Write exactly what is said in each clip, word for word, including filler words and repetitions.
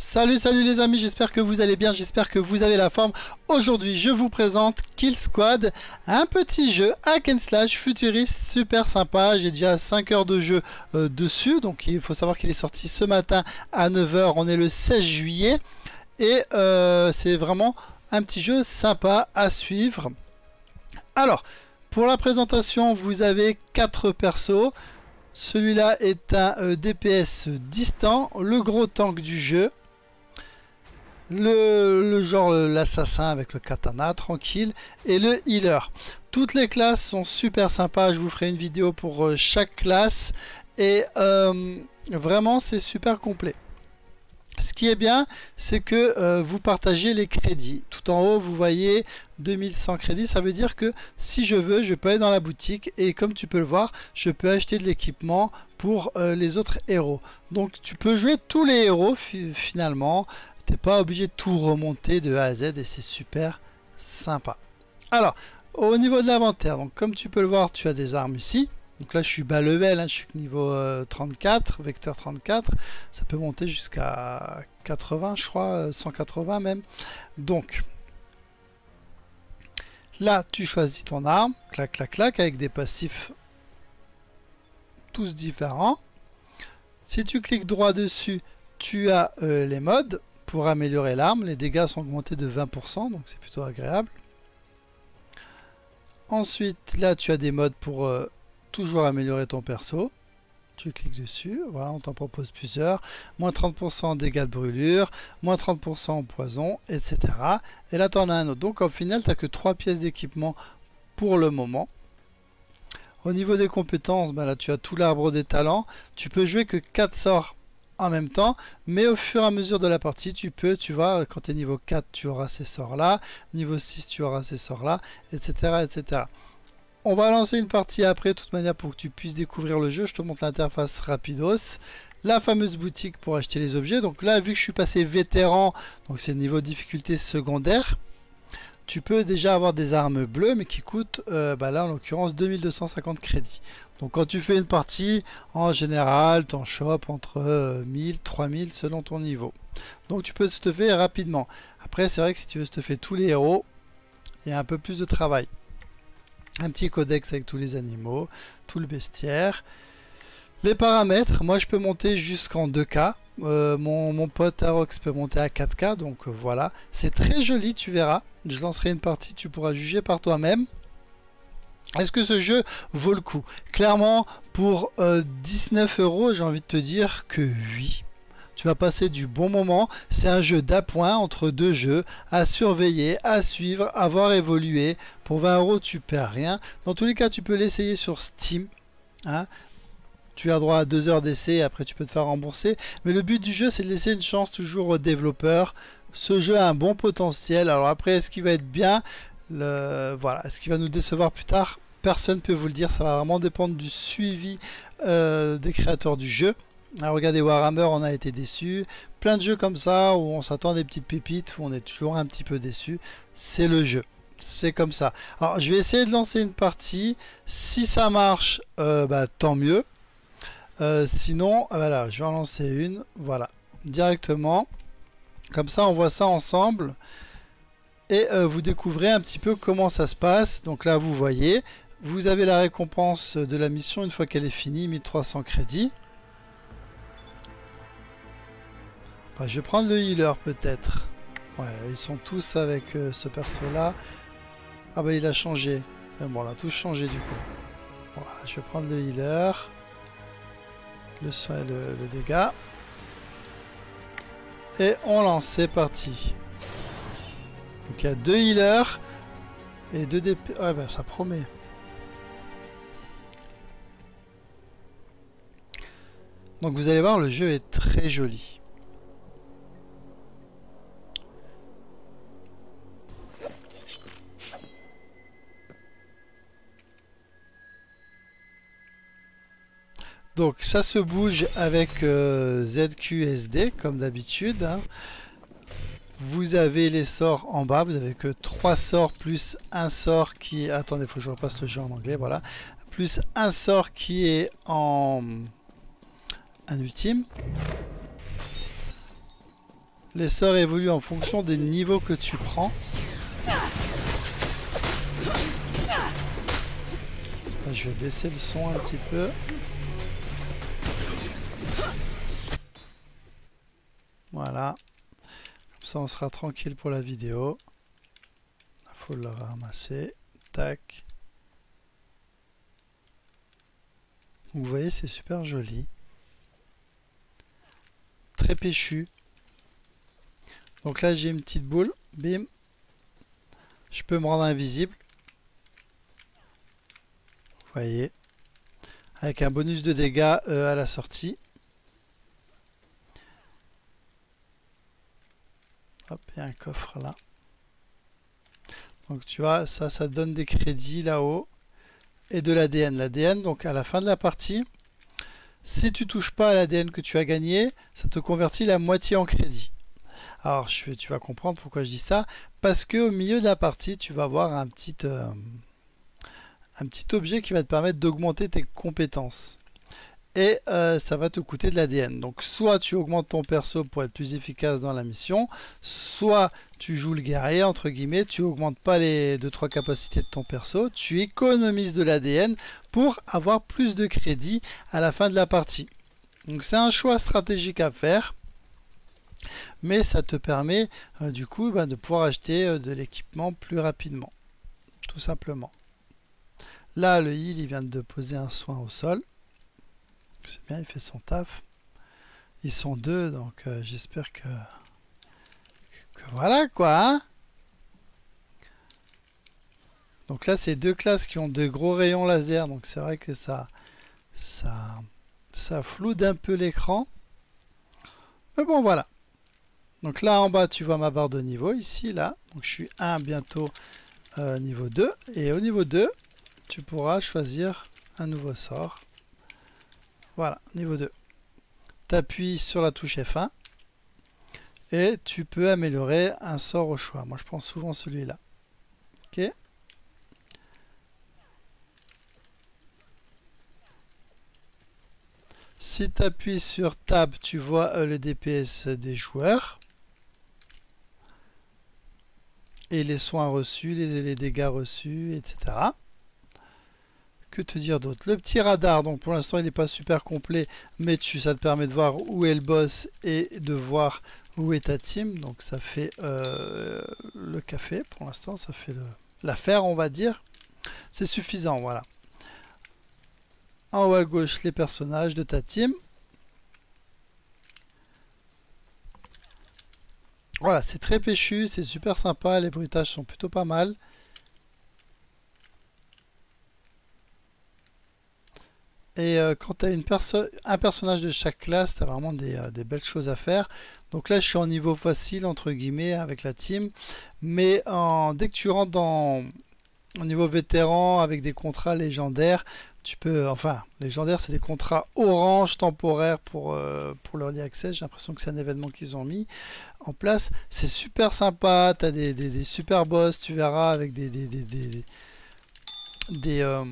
Salut salut les amis, j'espère que vous allez bien, j'espère que vous avez la forme. Aujourd'hui je vous présente Kill Squad, un petit jeu hack and slash futuriste super sympa. J'ai déjà cinq heures de jeu euh, dessus, donc il faut savoir qu'il est sorti ce matin à neuf heures, on est le seize juillet. Et euh, c'est vraiment un petit jeu sympa à suivre. Alors, pour la présentation, vous avez quatre persos. Celui-là est un euh, D P S distant, le gros tank du jeu. Le, le genre l'assassin avec le katana, tranquille. Et le healer. Toutes les classes sont super sympas. Je vous ferai une vidéo pour euh, chaque classe. Et euh, vraiment, c'est super complet. Ce qui est bien, c'est que euh, vous partagez les crédits. Tout en haut, vous voyez deux mille cent crédits. Ça veut dire que si je veux, je peux aller dans la boutique et comme tu peux le voir, je peux acheter de l'équipement pour euh, les autres héros. Donc tu peux jouer tous les héros fi finalement. Tu n'es pas obligé de tout remonter de A à Z et c'est super sympa. Alors, au niveau de l'inventaire, donc comme tu peux le voir, tu as des armes ici. Donc là je suis bas level, hein, je suis niveau euh, trente-quatre, vecteur trente-quatre, ça peut monter jusqu'à quatre-vingts je crois, cent quatre-vingts même. Donc là tu choisis ton arme, clac clac clac, avec des passifs tous différents. Si tu cliques droit dessus, tu as euh, les modes pour améliorer l'arme, les dégâts sont augmentés de vingt pour cent, donc c'est plutôt agréable. Ensuite là tu as des modes pour... Euh, toujours améliorer ton perso, tu cliques dessus, voilà, on t'en propose plusieurs, moins trente pour cent en dégâts de brûlure, moins trente pour cent en poison, et cetera. Et là tu en as un autre, donc au final tu n'as que trois pièces d'équipement pour le moment. Au niveau des compétences, ben là tu as tout l'arbre des talents, tu peux jouer que quatre sorts en même temps, mais au fur et à mesure de la partie, tu peux, tu vois, quand tu es niveau quatre, tu auras ces sorts là, niveau six, tu auras ces sorts là, et cetera, et cetera. On va lancer une partie après, de toute manière, pour que tu puisses découvrir le jeu. Je te montre l'interface rapidos. La fameuse boutique pour acheter les objets. Donc là, vu que je suis passé vétéran, donc c'est le niveau de difficulté secondaire, tu peux déjà avoir des armes bleues, mais qui coûtent, euh, bah là en l'occurrence, deux mille deux cent cinquante crédits. Donc quand tu fais une partie, en général, tu en chopes entre euh, mille, trois mille selon ton niveau. Donc tu peux stuffer rapidement. Après, c'est vrai que si tu veux stuffer tous les héros, il y a un peu plus de travail. Un petit codex avec tous les animaux, tout le bestiaire. Les paramètres, moi je peux monter jusqu'en deux K. Euh, mon, mon pote Arox peut monter à quatre K, donc euh, voilà. C'est très joli, tu verras. Je lancerai une partie, tu pourras juger par toi-même. Est-ce que ce jeu vaut le coup? Clairement, pour euh, dix-neuf euros, j'ai envie de te dire que oui. Tu vas passer du bon moment. C'est un jeu d'appoint entre deux jeux à surveiller, à suivre, à voir évoluer. Pour vingt euros, tu perds rien. Dans tous les cas, tu peux l'essayer sur Steam. Hein. Tu as droit à deux heures d'essai. Après, tu peux te faire rembourser. Mais le but du jeu, c'est de laisser une chance toujours aux développeurs. Ce jeu a un bon potentiel. Alors après, est-ce qu'il va être bien? Le... Voilà. Est-ce qu'il va nous décevoir plus tard? Personne ne peut vous le dire. Ça va vraiment dépendre du suivi euh, des créateurs du jeu. Ah, regardez Warhammer, on a été déçu. Plein de jeux comme ça où on s'attend des petites pépites, où on est toujours un petit peu déçu. C'est le jeu. C'est comme ça. Alors, je vais essayer de lancer une partie. Si ça marche, euh, bah, tant mieux. Euh, sinon, voilà, je vais en lancer une. Voilà, directement. Comme ça, on voit ça ensemble. Et euh, vous découvrez un petit peu comment ça se passe. Donc là, vous voyez, vous avez la récompense de la mission une fois qu'elle est finie, mille trois cents crédits. Je vais prendre le healer peut-être. Ouais, ils sont tous avec euh, ce perso là. Ah bah il a changé. Bon, on a tous changé du coup. Voilà, je vais prendre le healer. Le soin et le, le dégât. Et on lance, c'est parti. Donc il y a deux healers. Et deux D P. Ouais bah ça promet. Donc vous allez voir, le jeu est très joli. Donc ça se bouge avec euh, Z Q S D comme d'habitude. Hein. Vous avez les sorts en bas, vous avez que trois sorts plus un sort qui... Attendez, il faut que je repasse le jeu en anglais, voilà. Plus un sort qui est en... un ultime. Les sorts évoluent en fonction des niveaux que tu prends. Je vais baisser le son un petit peu. Voilà. Comme ça, on sera tranquille pour la vidéo. Il faut le ramasser. Tac. Donc, vous voyez, c'est super joli. Très péchu. Donc là, j'ai une petite boule. Bim. Je peux me rendre invisible. Vous voyez. Avec un bonus de dégâts euh, à la sortie. Hop, il y a un coffre là. Donc tu vois, ça, ça donne des crédits là-haut. Et de l'A D N. L'A D N, donc à la fin de la partie, si tu touches pas à l'A D N que tu as gagné, ça te convertit la moitié en crédit. Alors, je, tu vas comprendre pourquoi je dis ça. Parce qu'au milieu de la partie, tu vas avoir un petit, euh, un petit objet qui va te permettre d'augmenter tes compétences. Et euh, ça va te coûter de l'A D N. Donc, soit tu augmentes ton perso pour être plus efficace dans la mission, soit tu joues le guerrier, entre guillemets, tu augmentes pas les deux trois capacités de ton perso, tu économises de l'A D N pour avoir plus de crédit à la fin de la partie. Donc, c'est un choix stratégique à faire. Mais ça te permet euh, du coup bah, de pouvoir acheter euh, de l'équipement plus rapidement. Tout simplement. Là, le heal, il vient de poser un soin au sol. C'est bien, il fait son taf. Ils sont deux, donc euh, j'espère que, que... Voilà quoi, hein. Donc là, c'est deux classes qui ont de gros rayons laser. Donc c'est vrai que ça, ça, ça floude un peu l'écran. Mais bon, voilà. Donc là en bas tu vois ma barre de niveau ici là, donc je suis un bientôt euh, niveau deux, et au niveau deux tu pourras choisir un nouveau sort. Voilà, niveau deux. Tu appuies sur la touche F un et tu peux améliorer un sort au choix. Moi je prends souvent celui-là. Ok. Si tu appuies sur Tab, tu vois euh, le D P S des joueurs. Et les soins reçus, les, les dégâts reçus, et cetera. Que te dire d'autre? Le petit radar, donc pour l'instant il n'est pas super complet, mais tu, ça te permet de voir où est le boss et de voir où est ta team. Donc ça fait euh, le café, pour l'instant ça fait l'affaire on va dire. C'est suffisant, voilà. En haut à gauche les personnages de ta team. Voilà, c'est très péchu, c'est super sympa, les bruitages sont plutôt pas mal. Et euh, quand tu as une perso un personnage de chaque classe, tu as vraiment des, euh, des belles choses à faire. Donc là, je suis en niveau facile, entre guillemets, avec la team. Mais en, dès que tu rentres dans au niveau vétéran, avec des contrats légendaires, tu peux, enfin, légendaires, c'est des contrats orange temporaires pour, euh, pour l'Early Access. J'ai l'impression que c'est un événement qu'ils ont mis en place. C'est super sympa, tu as des, des, des super boss, tu verras, avec des... des, des, des, des, euh,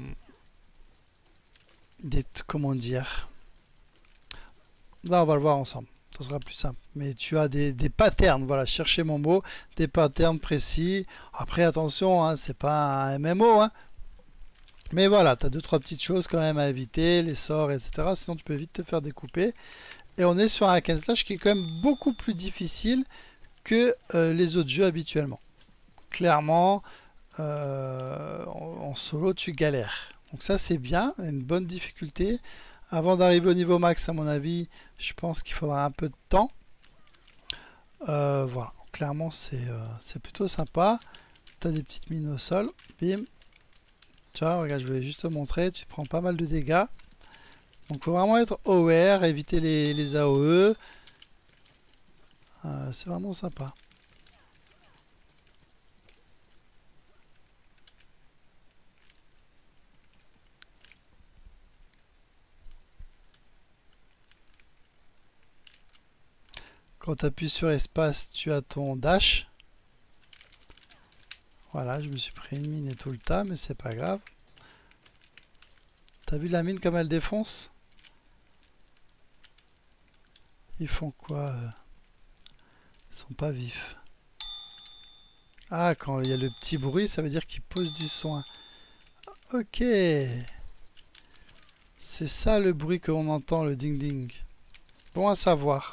des comment dire, là on va le voir ensemble, ça sera plus simple, mais tu as des, des patterns, voilà, cherchez mon mot, des patterns précis. Après attention, hein, c'est pas un M M O, hein. Mais voilà, tu as deux trois petites choses quand même à éviter, les sorts, etc. Sinon tu peux vite te faire découper. Et on est sur un hack and slash qui est quand même beaucoup plus difficile que euh, les autres jeux habituellement. Clairement, euh, en, en solo tu galères. Donc ça c'est bien, une bonne difficulté. Avant d'arriver au niveau max, à mon avis, je pense qu'il faudra un peu de temps. Euh, voilà, clairement c'est euh, c'est plutôt sympa. Tu as des petites mines au sol, bim. Tu vois, regarde, je voulais juste te montrer, tu prends pas mal de dégâts. Donc il faut vraiment être aware, éviter les, les A O E. Euh, c'est vraiment sympa. Quand tu appuies sur espace, tu as ton dash. Voilà, je me suis pris une mine et tout le tas, mais c'est pas grave. T'as vu la mine comme elle défonce? Ils font quoi? Ils sont pas vifs. Ah, quand il y a le petit bruit, ça veut dire qu'il pose du soin. Ok. C'est ça le bruit que l'on entend, le ding-ding. Bon à savoir.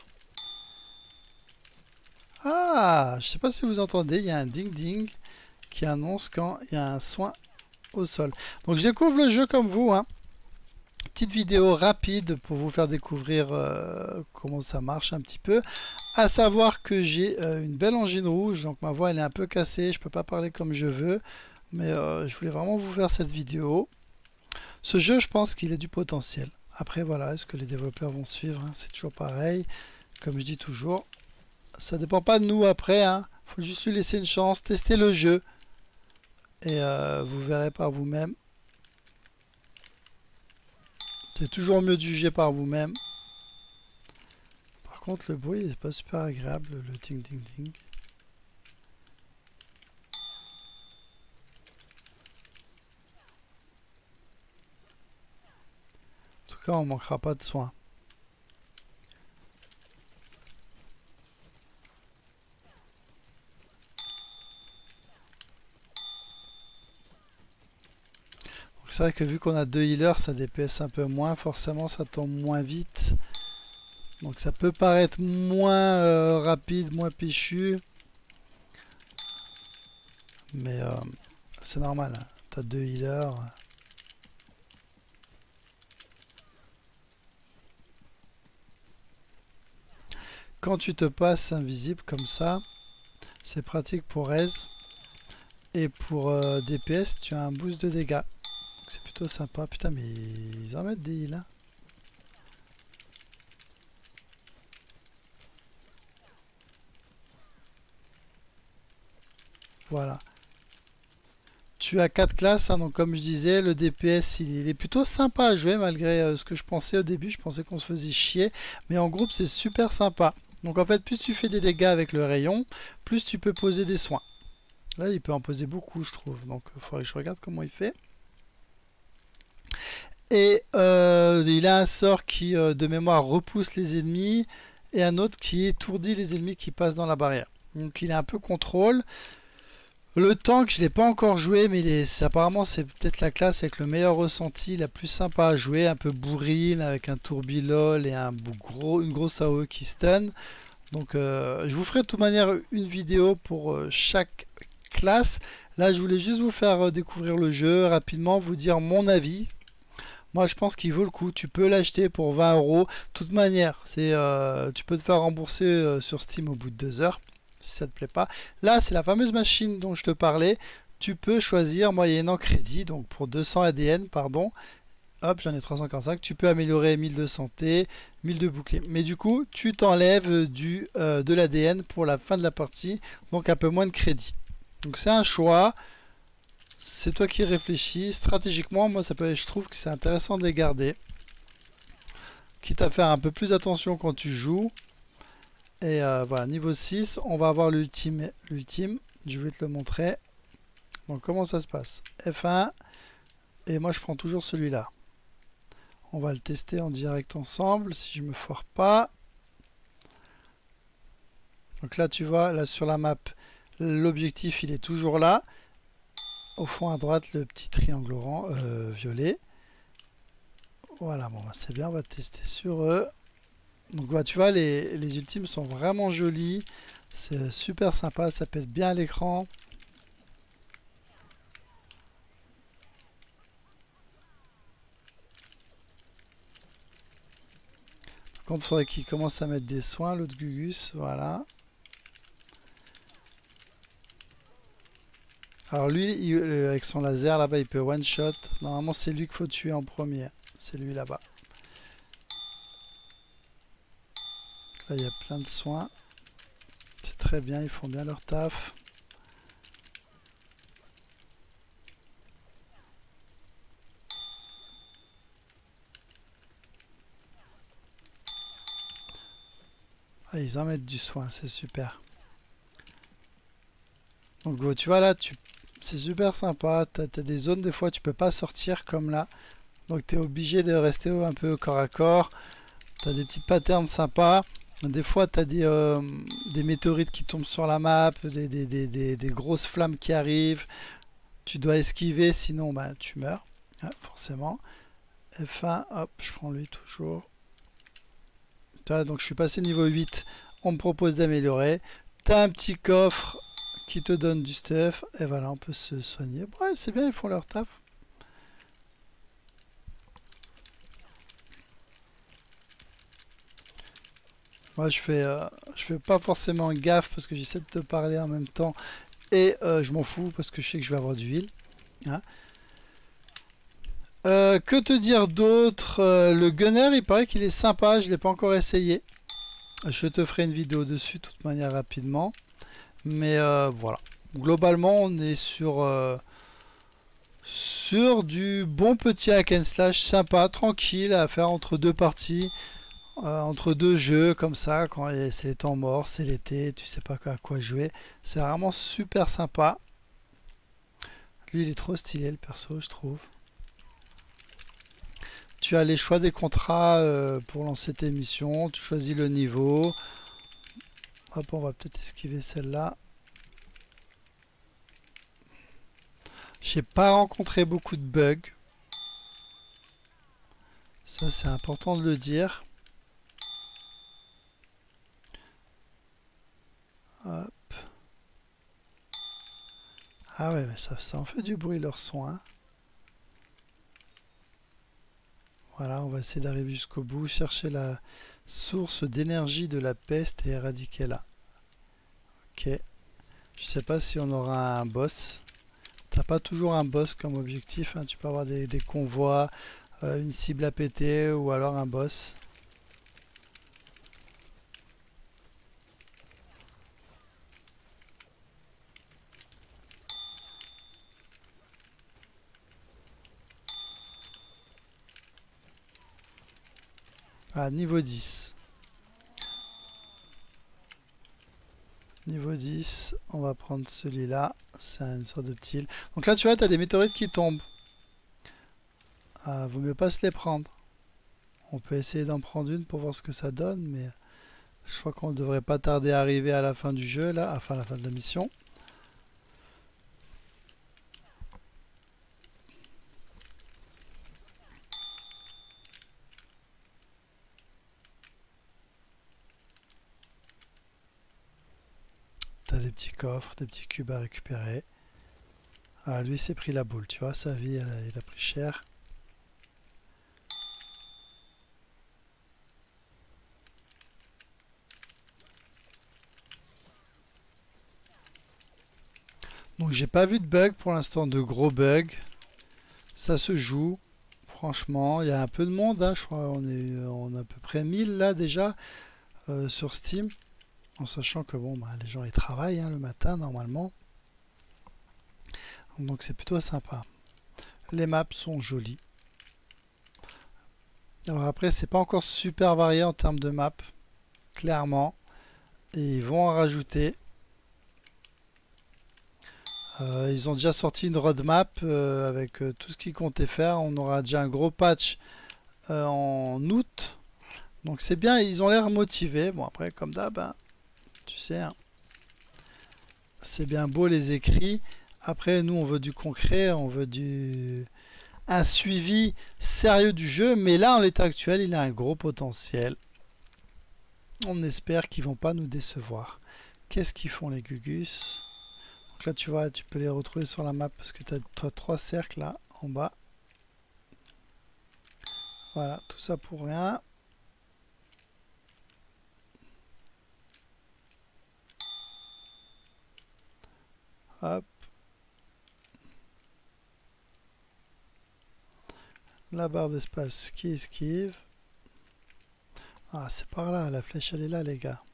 Ah, je sais pas si vous entendez, il y a un ding-ding qui annonce quand il y a un soin au sol. Donc je découvre le jeu comme vous, hein. Petite vidéo rapide pour vous faire découvrir euh, comment ça marche un petit peu. À savoir que j'ai euh, une belle angine rouge, donc ma voix elle est un peu cassée, je peux pas parler comme je veux, mais euh, je voulais vraiment vous faire cette vidéo. Ce jeu, je pense qu'il a du potentiel. Après voilà, est-ce que les développeurs vont suivre, hein? C'est toujours pareil, comme je dis toujours. Ça dépend pas de nous après, hein. Faut juste lui laisser une chance, tester le jeu. Et euh, vous verrez par vous-même. C'est toujours mieux de juger par vous-même. Par contre, le bruit n'est pas super agréable, le ding ding ding. En tout cas, on manquera pas de soins. C'est vrai que vu qu'on a deux healers, ça D P S un peu moins, forcément ça tombe moins vite. Donc ça peut paraître moins euh, rapide, moins péchu. Mais euh, c'est normal, hein. Tu as deux healers. Quand tu te passes invisible comme ça, c'est pratique pour raise. Et pour euh, D P S, tu as un boost de dégâts. C'est plutôt sympa. Putain, mais ils en mettent des heals, hein. Voilà. Tu as quatre classes, hein, donc comme je disais, le D P S il, il est plutôt sympa à jouer malgré euh, ce que je pensais au début. Je pensais qu'on se faisait chier, mais en groupe c'est super sympa. Donc en fait, plus tu fais des dégâts avec le rayon, plus tu peux poser des soins. Là, il peut en poser beaucoup, je trouve. Donc il faudrait que je regarde comment il fait. Et euh, il a un sort qui, euh, de mémoire, repousse les ennemis, et un autre qui étourdit les ennemis qui passent dans la barrière. Donc il a un peu contrôle. Le tank, je ne l'ai pas encore joué, mais il est, apparemment c'est peut-être la classe avec le meilleur ressenti, la plus sympa à jouer, un peu bourrine, avec un tourbilol et un gros, une grosse A O E qui stun. Donc euh, je vous ferai de toute manière une vidéo pour euh, chaque classe. Là je voulais juste vous faire euh, découvrir le jeu, rapidement vous dire mon avis. Moi, je pense qu'il vaut le coup. Tu peux l'acheter pour vingt euros. De toute manière, c'est, euh, tu peux te faire rembourser euh, sur Steam au bout de deux heures, si ça te plaît pas. Là, c'est la fameuse machine dont je te parlais. Tu peux choisir moyennant crédit, donc pour deux cents A D N, pardon. Hop, j'en ai trois cent quarante-cinq. Tu peux améliorer mille de santé, mille de bouclier. Mais du coup, tu t'enlèves du euh, de l'A D N pour la fin de la partie, donc un peu moins de crédit. Donc c'est un choix. C'est toi qui réfléchis. Stratégiquement, moi, ça peut, je trouve que c'est intéressant de les garder. Quitte à faire un peu plus attention quand tu joues. Et euh, voilà, niveau six, on va avoir l'ultime. L'ultime, je vais te le montrer. Donc, comment ça se passe? F un. Et moi, je prends toujours celui-là. On va le tester en direct ensemble, si je me foire pas. Donc là, tu vois, là sur la map, l'objectif, il est toujours là. Au fond à droite, le petit triangle orange, euh, violet. Voilà, bon, c'est bien, on va tester sur eux. Donc, bah, tu vois, les, les ultimes sont vraiment jolis. C'est super sympa, ça pète bien à l'écran. Par contre, il faudrait qu'il commence à mettre des soins, l'autre Gugus, voilà. Alors lui, il, avec son laser là-bas, il peut one shot. Normalement, c'est lui qu'il faut tuer en premier. C'est lui là-bas. Là, il y a plein de soins. C'est très bien, ils font bien leur taf. Ah, ils en mettent du soin, c'est super. Donc tu vois là, tu... c'est super sympa. Tu as, as des zones, des fois, tu peux pas sortir comme là. Donc tu es obligé de rester un peu corps à corps. Tu as des petites patterns sympas. Des fois, tu as des, euh, des météorites qui tombent sur la map, des, des, des, des, des grosses flammes qui arrivent. Tu dois esquiver, sinon bah, tu meurs, ah, forcément. F un, hop, je prends lui toujours. Voilà, donc je suis passé niveau huit. On me propose d'améliorer. Tu as un petit coffre qui te donne du stuff. Et voilà, on peut se soigner. Ouais, c'est bien, ils font leur taf. Moi, je fais, euh, je fais pas forcément gaffe parce que j'essaie de te parler en même temps. Et euh, je m'en fous parce que je sais que je vais avoir du heal. Hein. Euh, que te dire d'autre? euh, Le gunner, il paraît qu'il est sympa. Je l'ai pas encore essayé. Je te ferai une vidéo dessus de toute manière rapidement. Mais euh, voilà. Globalement, on est sur, euh, sur du bon petit hack and slash sympa, tranquille à faire entre deux parties. Euh, entre deux jeux comme ça, quand c'est les temps morts, c'est l'été, tu sais pas à quoi jouer. C'est vraiment super sympa. Lui, il est trop stylé, le perso, je trouve. Tu as les choix des contrats euh, pour lancer tes missions. Tu choisis le niveau. Hop, on va peut-être esquiver celle-là. J'ai pas rencontré beaucoup de bugs. Ça, c'est important de le dire. Hop. Ah ouais, mais ça, ça en fait du bruit leur son. Hein. Voilà, on va essayer d'arriver jusqu'au bout, chercher la source d'énergie de la peste et éradiquer là. Ok. Je sais pas si on aura un boss. T'as pas toujours un boss comme objectif. Hein. Tu peux avoir des, des convois, euh, une cible à péter ou alors un boss. Ah, niveau dix. Niveau dix, on va prendre celui-là. C'est une sorte de petit île. Donc là, tu vois, tu as des météorites qui tombent. Ah, vaut mieux pas se les prendre. On peut essayer d'en prendre une pour voir ce que ça donne, mais je crois qu'on devrait pas tarder à arriver à la fin du jeu, là, enfin à la fin de la mission. T'as des petits coffres, des petits cubes à récupérer. Ah, lui s'est pris la boule, tu vois, sa vie, elle a, il a pris cher. Donc j'ai pas vu de bug pour l'instant, de gros bugs. Ça se joue, franchement. Il y a un peu de monde, hein, je crois on est on a à peu près mille là déjà euh, sur Steam. En sachant que bon, bah, les gens ils travaillent hein, le matin normalement. Donc c'est plutôt sympa. Les maps sont jolies. Alors après, c'est pas encore super varié en termes de maps, clairement. Et ils vont en rajouter. Euh, ils ont déjà sorti une roadmap euh, avec euh, tout ce qu'ils comptaient faire. On aura déjà un gros patch euh, en août. Donc c'est bien, ils ont l'air motivés. Bon après, comme d'hab, hein, tu sais, hein, c'est bien beau les écrits. Après, nous, on veut du concret, on veut du un suivi sérieux du jeu. Mais là, en l'état actuel, il a un gros potentiel. On espère qu'ils vont pas nous décevoir. Qu'est-ce qu'ils font les Gugus? Donc là, tu vois, tu peux les retrouver sur la map parce que tu as trois cercles là, en bas. Voilà, tout ça pour rien. Hop. La barre d'espace qui esquive. Ah, c'est par là, la flèche elle est là, les gars.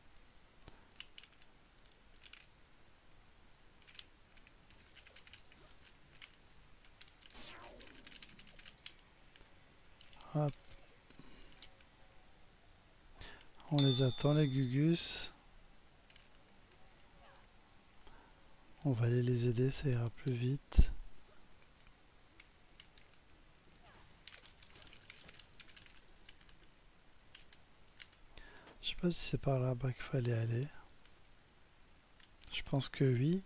Hop. On les attend, les Gugus. On va aller les aider, ça ira plus vite. Je sais pas si c'est par là-bas qu'il fallait aller. Je pense que oui.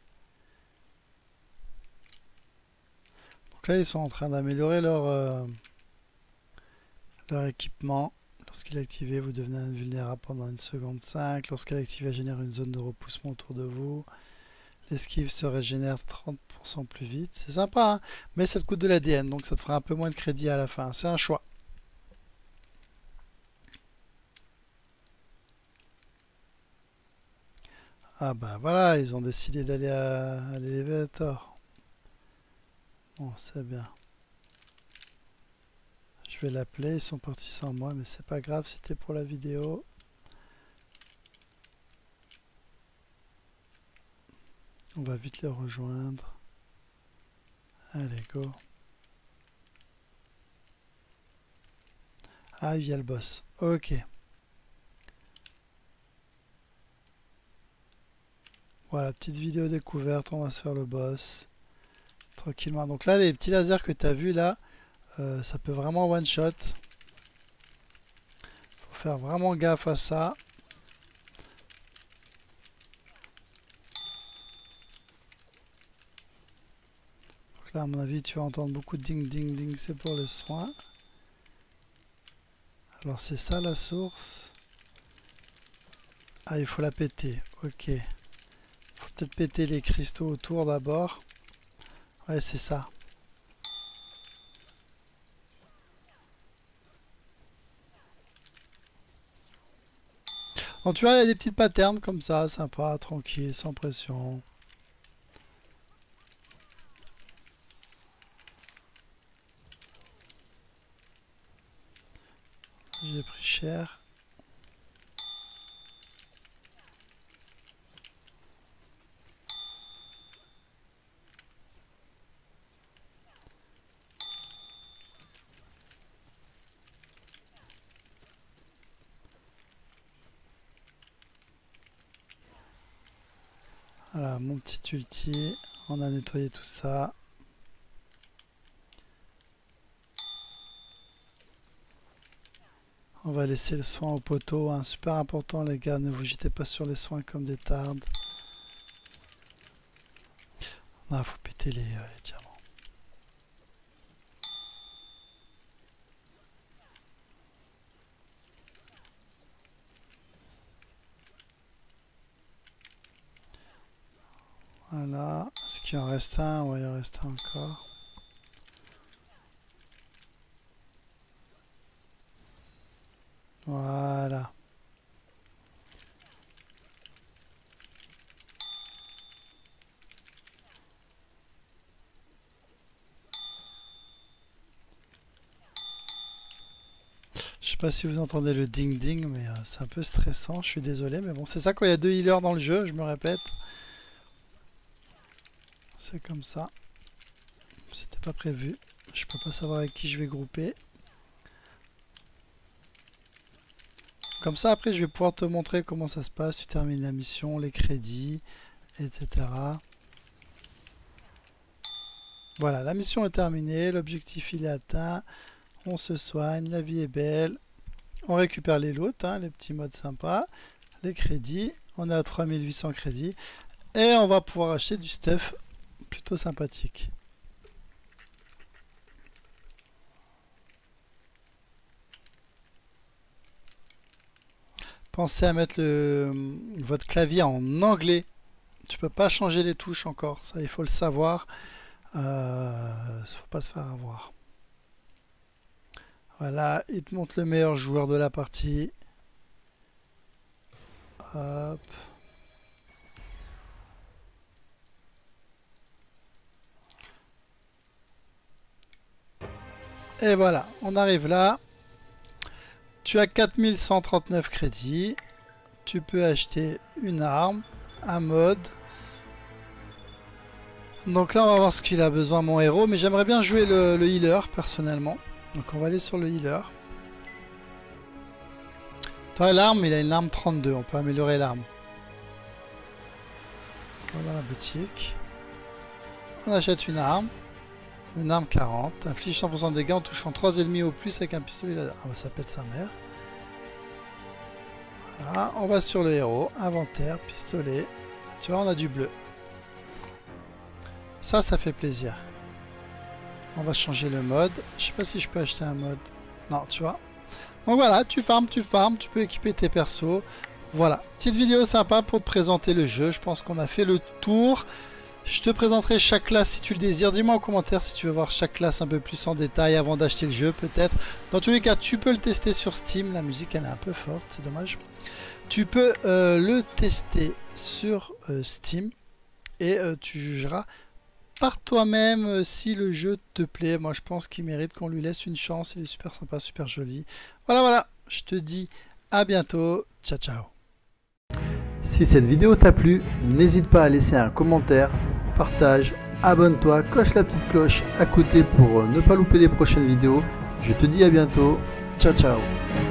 Donc là, ils sont en train d'améliorer leur, euh, leur équipement. Lorsqu'il est activé, vous devenez invulnérable pendant une seconde cinq. Lorsqu'elle est activée, elle génère une zone de repoussement autour de vous. L'esquive se régénère trente pour cent plus vite. C'est sympa, hein, mais ça te coûte de l'A D N, donc ça te fera un peu moins de crédit à la fin. C'est un choix. Ah bah voilà, ils ont décidé d'aller à, à l'élévateur. Bon, c'est bien. Je vais l'appeler, ils sont partis sans moi, mais c'est pas grave, c'était pour la vidéo. On va vite les rejoindre. Allez, go. Ah, il y a le boss. Ok. Voilà, petite vidéo découverte, on va se faire le boss. Tranquillement. Donc là, les petits lasers que tu as vus là, euh, ça peut vraiment one shot. Faut faire vraiment gaffe à ça. Donc là, à mon avis, tu vas entendre beaucoup de ding ding ding, c'est pour le soin. Alors c'est ça la source. Ah, il faut la péter. Ok. Faut peut-être péter les cristaux autour d'abord. Ouais, c'est ça. Donc tu vois, il y a des petites patterns comme ça, sympa, tranquille, sans pression. J'ai pris cher. Voilà, mon petit ulti. On a nettoyé tout ça. On va laisser le soin au poteau. Hein. Super important, les gars. Ne vous jetez pas sur les soins comme des tardes. Il faut péter les, euh, les diamants. Voilà. Est-ce qu'il en reste un? Oui, il en reste un encore. Voilà. Je sais pas si vous entendez le ding ding, mais euh, c'est un peu stressant. Je suis désolé, mais bon, c'est ça quand il y a deux healers dans le jeu, je me répète. C'est comme ça. C'était pas prévu. Je peux pas savoir avec qui je vais grouper. Comme ça, après, je vais pouvoir te montrer comment ça se passe. Tu termines la mission, les crédits, et cetera. Voilà, la mission est terminée. L'objectif, il est atteint. On se soigne, la vie est belle. On récupère les lots, hein, les petits modes sympas. Les crédits. On est à trois mille huit cents crédits. Et on va pouvoir acheter du stuff plutôt sympathique. Pensez à mettre le, votre clavier en anglais. Tu peux pas changer les touches encore. Ça, il faut le savoir. Euh, faut pas se faire avoir. Voilà, il te montre le meilleur joueur de la partie. Hop. Et voilà, on arrive là. Tu as quatre mille cent trente-neuf crédits. Tu peux acheter une arme, un mode. Donc là, on va voir ce qu'il a besoin, mon héros. Mais j'aimerais bien jouer le, le healer, personnellement. Donc on va aller sur le healer. L'arme, il a une arme trente-deux. On peut améliorer l'arme. On va dans la boutique. On achète une arme. Une arme quarante. Inflige cent pour cent de dégâts en touchant trois ennemis au plus avec un pistolet laser. Ah bah ça pète sa mère. Voilà, on va sur le héros, inventaire, pistolet. Tu vois, on a du bleu. Ça, ça fait plaisir. On va changer le mode. Je sais pas si je peux acheter un mode. Non, tu vois. Donc voilà, tu farmes, tu farmes, tu peux équiper tes persos. Voilà, petite vidéo sympa pour te présenter le jeu. Je pense qu'on a fait le tour. Je te présenterai chaque classe si tu le désires. Dis-moi en commentaire si tu veux voir chaque classe un peu plus en détail avant d'acheter le jeu peut-être. Dans tous les cas, tu peux le tester sur Steam. La musique elle est un peu forte, c'est dommage. Tu peux euh, le tester sur euh, Steam et euh, tu jugeras par toi-même euh, si le jeu te plaît. Moi je pense qu'il mérite qu'on lui laisse une chance. Il est super sympa, super joli. Voilà, voilà. Je te dis à bientôt. Ciao, ciao. Si cette vidéo t'a plu, n'hésite pas à laisser un commentaire, partage, abonne-toi, coche la petite cloche à côté pour ne pas louper les prochaines vidéos. Je te dis à bientôt. Ciao, ciao.